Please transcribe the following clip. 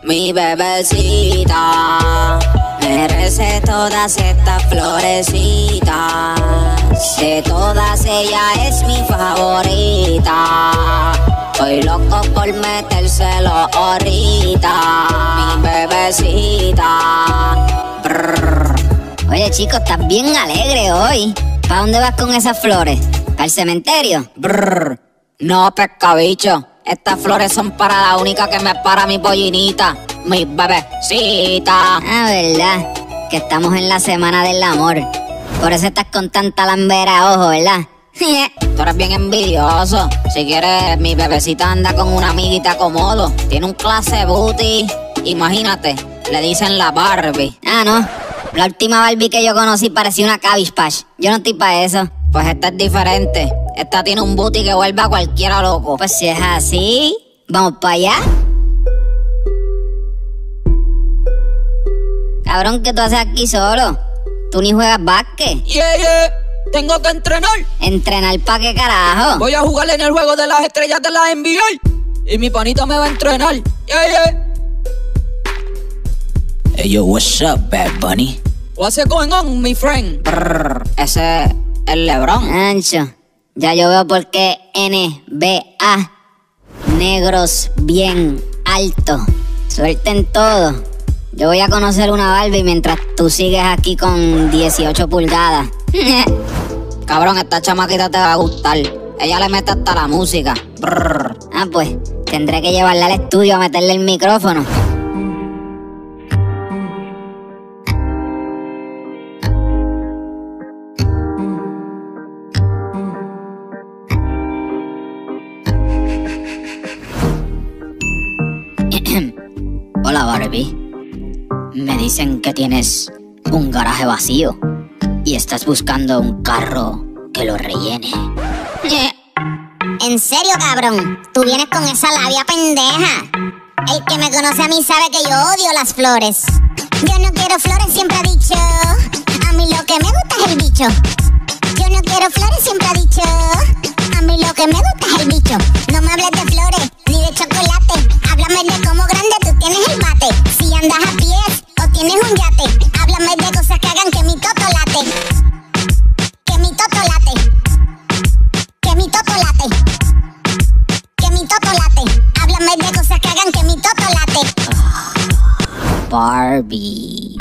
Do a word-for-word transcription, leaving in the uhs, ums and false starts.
mi bebecita merece todas estas florecitas. De todas ella es mi favorita. Estoy loco por metérselo ahorita. Mi bebecita. Brrr. Oye, chico, estás bien alegre hoy. ¿Para dónde vas con esas flores? ¿Para el cementerio? Brrr. No, pescabicho. Estas flores son para la única que me para mi pollinita, mi bebecita. Ah, verdad, que estamos en la semana del amor. Por eso estás con tanta lambera, ojo, ¿verdad? Tú eres bien envidioso. Si quieres, mi bebecita anda con una amiguita Comodo. Tiene un clase booty. Imagínate, le dicen la Barbie. Ah, no. La última Barbie que yo conocí parecía una Cabbage Patch. Yo no estoy para eso. Pues esta es diferente. Esta tiene un booty que vuelve a cualquiera loco. Pues si es así, vamos para allá. Cabrón, ¿qué tú haces aquí solo? ¿Tú ni juegas básquet? Yeah, yeah. Tengo que entrenar. ¿Entrenar para qué carajo? Voy a jugar en el juego de las estrellas de la N B A. Y mi panita me va a entrenar. Yeah, yeah. Hey, yo, what's up, Bad Bunny? What's going on, my friend? Brrr, ese es el LeBron. Ancho, ya yo veo por qué N B A. Negros bien altos. Suelten todo. Yo voy a conocer una Barbie mientras tú sigues aquí con dieciocho pulgadas. Cabrón, esta chamaquita te va a gustar. Ella le mete hasta la música. Brrr. Ah, pues, tendré que llevarla al estudio a meterle el micrófono. Hola, Barbie. Me dicen que tienes un garaje vacío y estás buscando un carro que lo rellene. ¿En serio, cabrón? Tú vienes con esa labia pendeja. El que me conoce a mí sabe que yo odio las flores. Yo no quiero flores, siempre ha dicho. A mí lo que me gusta es el bicho. Yo no quiero flores, siempre ha dicho. A mí lo que me gusta es el bicho. No me hables de flores, ni de chocolate. Háblame de cómo grande tú tienes el bate. Si andas a pies o tienes un yate. Háblame de cosas que hagan que mi toto late. Que mi toto late. Que mi toto late. Que mi toto late. Háblame de cosas que hagan que mi toto late. Barbie.